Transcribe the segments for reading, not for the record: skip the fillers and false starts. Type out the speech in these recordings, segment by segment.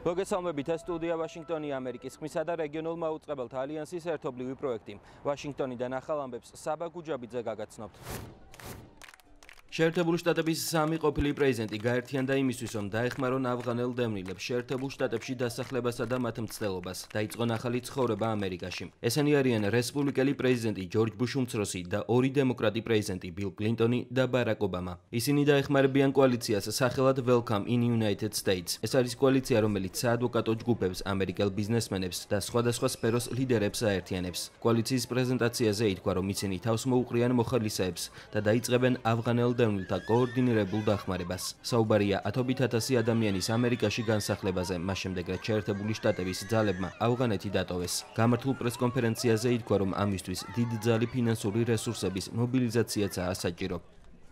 მოგესალმებით, ეს სტუდია ვაშინგტონი ამერიკის ხმისა და რეგიონულ მაუწყებელთა ალიანსის ერთობლივი პროექტი. ვაშინგტონიდან ახალ ამბებს საბა გუჯაბიძე გაგაცნობთ. შეერთებული შტატების სამი ყოფილი პრეზიდენტი გაერთიანდა იმისთვის, რომ დაეხმარონ ავღანელ დევნილებს შეერთებულ შტატებში დასახლებასა და მათ მცდელობას. დაიწყონ ახალი ცხოვრება ამერიკაში. ესენი არიან რესპუბლიკელი პრეზიდენტი ჯორჯ ბუში უმცროსი და ორი დემოკრატი პრეზიდენტი ბილ კლინტონი და ბარაკ ობამა. ისინი დაეხმარებიან კოალიციას სახელად Welcome in United States. ეს არის კოალიცია, რომელიც საადვოკატო ჯგუფებს, ამერიკელ ბიზნესმენებს და სხვადასხვა სფეროს ლიდერებს აერთიანებს. კოალიციის პრეზენტაციაზე ითქვა, რომ ისინი თავს მოუყრიან მოხალისეებს და დაიწყებენ ავღანელ დევნილთა კოორდინირებულ დახმარებას. საუბარია 10,000 ადამიანის ამერიკაში განსახლებაზე, მას შემდეგ რაც შეერთებული შტატების ძალებმა ავღანეთი დატოვეს. გამართულ პრესკონფერენციაზე ითქვა, რომ ამისთვის დიდძალი ფინანსური რესურსების მობილიზაციაცაა საჭირო.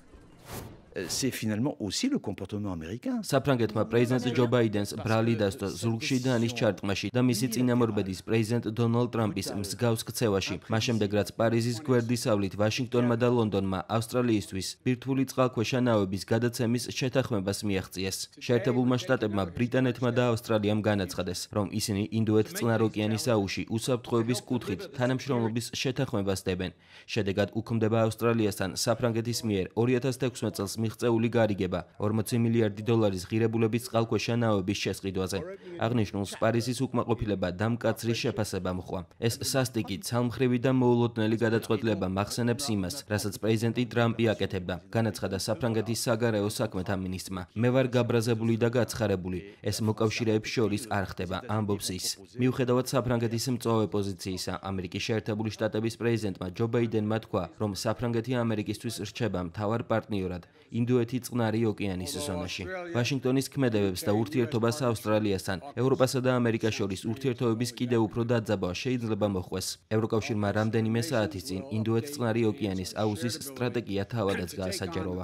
C'est finalement aussi le comportement américain. საფრანგეთმა პრეზიდენტ ჯო ბაიდენს ბრალი დასდო ზურგში დანის ჩარტყმაში და მისი წინამორბედის პრეზიდენტ დონალდ ტრამპის მსგავს ქცევაში. მას შემდეგ რაც პარიზის გვერდისავლით ვაშინგტონმა და ლონდონმა ავსტრალიისთვის ბირთვული წყალქვეშა ნავების გადაცემის შეთანხმებას მიაღწიეს. შეერთებულმა შტატებმა ბრიტანეთმა და ავსტრალიამ განაცხადეს, რომ ისინი ინდოეთ-წყნარ ოკეანის აუზში უსაფრთხოების კუთხით თანამშრომლობის შეთანხმებას დებენ. შედეგად უქმდება ავსტრალიასთან საფრანგეთის მიერ 2016 წელს მიღწეული გარიგება 40 მილიარდი დოლარის ღირებულების წყალქვეშა ნავების შესყიდვაზე. აღნიშნულს პარიზის უკმაყოფილება და მკაცრი შეფასება მოჰყვა. ეს სასტიკი, ცალმხრივი და მოულოდნელი გადაწყვეტილება მახსენებს იმას, რასაც პრეზიდენტი ტრამპი აკეთებდა, განაცხადა საფრანგეთის საგარეო საქმეთა მინისტრმა. მე ვარ გაბრაზებული და გაცხარებული. ეს მოკავშირეებს შორის არ ხდება, ამბობს ის. მიუხედავად საფრანგეთის მწვავე პოზიციისა, ამერიკის შეერთებული შტატების პრეზიდენტმა ჯო ბაიდენმა თქვა, რომ საფრანგეთი ამერიკისთვის რჩება მთავარ პარტნიორად ინდოეთი-წყნარი ოკეანის ზონაში. ვაშინგტონის ქმედებებს და ურთიერთობას ავსტრალიასთან, ევროპასა და ამერიკას შორის ურთიერთობების კიდევ უფრო დაძაბვა შეიძლება მოჰყვეს. ევროკავშირმა რამდენიმე საათის წინ ინდოეთ-წყნარი ოკეანის აუზის სტრატეგია თავადაც გაასაჯაროვა.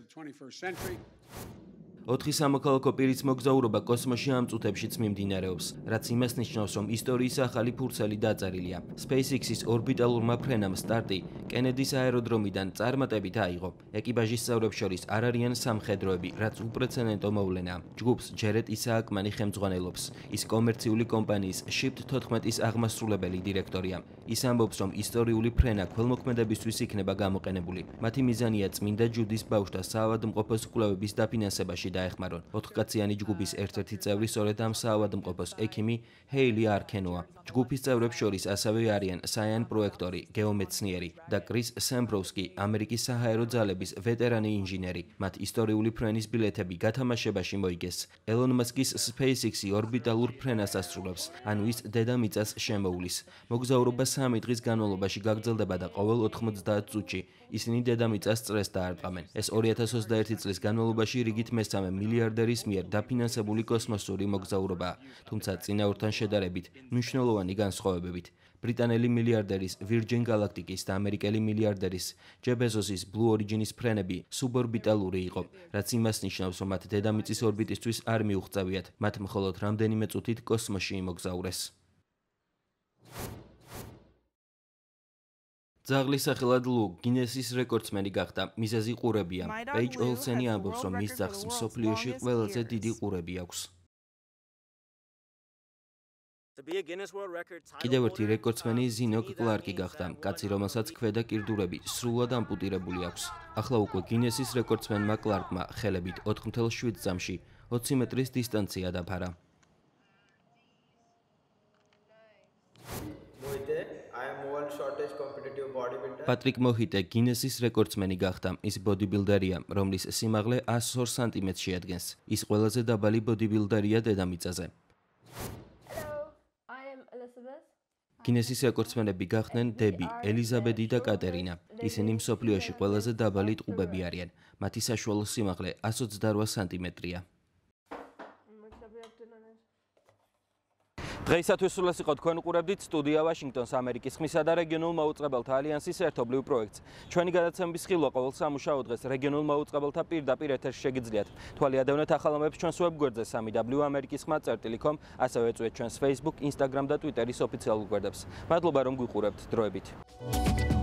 4 სამოქალაქო პირის მოგზაურობა კოსმოსში ამ წუთებშიც მიმდინარეობს, რაც იმას ნიშნავს, რომ ისტორიის ახალი ფურცელი დაწერილია. SpaceX-ის ორბიტალურმა ფრენამ სტარტი კენედის აეროდრომიდან წარმატებით აიღო. ეკიპაჟის წევრებს შორის არ არიან სამხედროები, რაც უპრეცედენტო მოვლენაა. ჯგუფს ჯერედ ისააკმანი ხელმძღვანელობს. ის კომერციული კომპანიის Shift 14-ის აღმასრულებელი დირექტორია. ის ამბობს, რომ ისტორიული ფრენა ქველმოქმედებისთვის იქნება გამოყენებული. მათი მიზანია წმინდა ჯუდის ბავშვთა საავადმყოფოს კვლევების დაფინანსებაში დაეხმარონ. 4-კაციანი ჯგუფის ერთ-ერთი წევრი სწორედ ამ საავადმყოფოს ექიმი ჰეილი არქენოა. ჯგუფის წევრებს შორის ასევე არიან საიან პროექტორი, გეომეცნიერი და კრის სემბროვსკი, ამერიკის საჰაერო ძალების ვეტერანი ინჟინერი. მათ ისტორიული ფრენის ბილეთები გათამაშებაში მოიგეს. ელონ მასკის SpaceX-ი ორბიტალურ ფრენას ასრულებს, ანუ ის დედამიწას შემოულის. მოგზაურობა 3 დღის განმავლობაში გაგრძელდება და ყოველ 90 წუთში ისინი დედამიწას წრეს დაარტყამენ. ეს 2021 წლის განმავლობაში რიგით მესამე მილიარდერის მიერ დაფინანსებული კოსმოსური მოგზაურობაა, თუმცა წინაურთან შედარებით მნიშვნელოვანი განსხვავებებით. ბრიტანელი მილიარდერის Virgin Galactic-ის და ამერიკელი მილიარდერის ჯეფ ბეზოსის Blue Origin-ის ფრენები სუბორბიტალური იყო, რაც იმას ნიშნავს, რომ მათ დედამიწის ორბიტისთვის არ მიუღწევიათ, მათ მხოლოდ რამდენიმე წუთით კოსმოსში იმოგზაურეს. ძაღლის სახელად ლუ გინესის რეკორდსმენი გახდა. მიზეზი ყურებია. პეიჯ ოლსენი ამბობს, რომ მის ძაღლს მსოფლიოში ყველაზე დიდი ყურები აქვს. კიდევ ერთი რეკორდსმენი ზინოკ კლარკი გახდა. კაცი, რომელსაც ქვედა კირდურები სრულად ამპუტირებული აქვს. ახლა უკვე გინესის რეკორდსმენმა კლარკმა ხელებით 4.7 წამში 20 მეტრის დისტანცია დაფარა. პატრიკ მოჰიტე გინესის რეკორდსმენი გახდა. ის ბოდიბილდერია, რომლის სიმაღლე 102 სანტიმეტრს შეადგენს. ის ყველაზე დაბალი ბოდიბილდერია დედამიწაზე. გინესის რეკორდსმენები გახდნენ დები, ელიზაბედი და კატერინა. ისინი მსოფლიოში ყველაზე დაბალი ტყუპები არიან. მათი საშუალო სიმაღლე 128 სანტიმეტრია. დღეისათვის სულ ეს იყო, თქვენ უყურებდით სტუდია ვაშინგტონს ამერიკის ხმისა და რეგიონულ მაუწყებელთა ალიანსის ერთობლივ პროექტს. ჩვენი გადაცემების ხილვა ყოველ სამუშაო დღეს რეგიონულ მაუწყებელთა პირდაპირ ეთერში შეგიძლიათ. თვალი ადევნეთ ახალ ამბებს ჩვენს ვებგვერდზე www.amerikisxma.com, ასევე ეწვიეთ ჩვენს Facebook, Instagram და Twitter-ის ოფიციალურ გვერდებს. მადლობა რომ გვიყურებთ, დროებით.